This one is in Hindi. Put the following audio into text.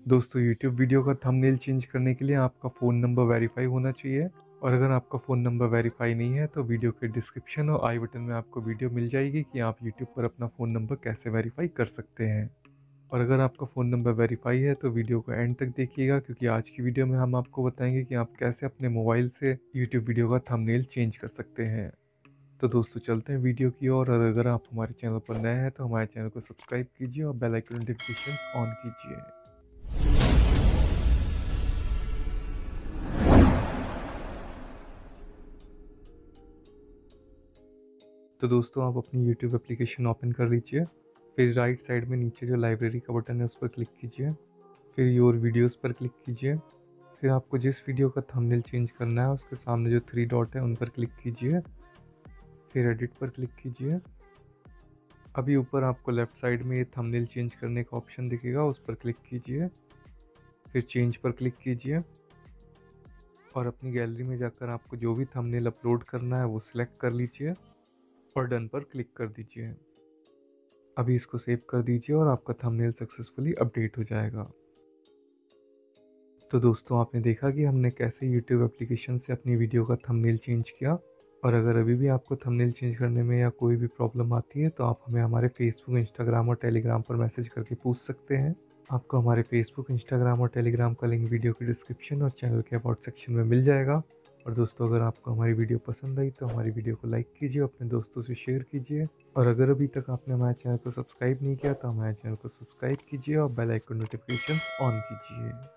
दोस्तों यूट्यूब वीडियो का थंबनेल चेंज करने के लिए आपका फ़ोन नंबर वेरीफाई होना चाहिए और अगर आपका फ़ोन नंबर वेरीफाई नहीं है तो वीडियो के डिस्क्रिप्शन और आई बटन में आपको वीडियो मिल जाएगी कि आप यूट्यूब पर अपना फ़ोन नंबर कैसे वेरीफाई कर सकते हैं। और अगर आपका फ़ोन नंबर वेरीफाई है तो वीडियो को एंड तक देखिएगा क्योंकि आज की वीडियो में हम आपको बताएंगे कि आप कैसे अपने मोबाइल से यूट्यूब वीडियो का थंबनेल चेंज कर सकते हैं। तो दोस्तों चलते हैं वीडियो की ओर और अगर आप हमारे चैनल पर नए हैं तो हमारे चैनल को सब्सक्राइब कीजिए और बेल आइकन नोटिफिकेशन ऑन कीजिए। तो दोस्तों आप अपनी यूट्यूब एप्लीकेशन ओपन कर लीजिए। फिर राइट साइड में नीचे जो लाइब्रेरी का बटन है उस पर क्लिक कीजिए। फिर योर वीडियोस पर क्लिक कीजिए। फिर आपको जिस वीडियो का थंबनेल चेंज करना है उसके सामने जो 3 डॉट है उन पर क्लिक कीजिए। फिर एडिट पर क्लिक कीजिए। अभी ऊपर आपको लेफ्ट साइड में ये थंबनेल चेंज करने का ऑप्शन दिखेगा, उस पर क्लिक कीजिए। फिर चेंज पर क्लिक कीजिए और अपनी गैलरी में जाकर आपको जो भी थंबनेल अपलोड करना है वो सिलेक्ट कर लीजिए और डन पर क्लिक कर दीजिए। अभी इसको सेव कर दीजिए और आपका थंबनेल सक्सेसफुली अपडेट हो जाएगा। तो दोस्तों आपने देखा कि हमने कैसे YouTube एप्लीकेशन से अपनी वीडियो का थंबनेल चेंज किया और अगर अभी भी आपको थंबनेल चेंज करने में या कोई भी प्रॉब्लम आती है तो आप हमें हमारे फेसबुक, इंस्टाग्राम और टेलीग्राम पर मैसेज करके पूछ सकते हैं। आपको हमारे फेसबुक, इंस्टाग्राम और टेलीग्राम का लिंक वीडियो के डिस्क्रिप्शन और चैनल के अबाउट सेक्शन में मिल जाएगा। और दोस्तों अगर आपको हमारी वीडियो पसंद आई तो हमारी वीडियो को लाइक कीजिए, अपने दोस्तों से शेयर कीजिए और अगर अभी तक आपने हमारे चैनल को सब्सक्राइब नहीं किया तो हमारे चैनल को सब्सक्राइब कीजिए और बेल आइकन नोटिफिकेशन ऑन कीजिए।